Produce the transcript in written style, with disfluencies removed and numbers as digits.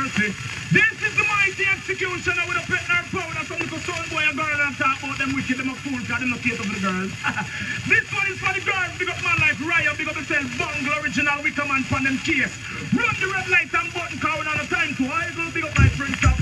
mercy. This is the mighty executioner with a petner powder. Some little son boy a girl and talk about them wicked, them a fool, because them not cater for the girls. This one is for the girls, big up man like Raya, big up yourself, Bungle, original WICKERMAN, pan them case. Run the red light and button, cause we don't have time to idle, big up my friends.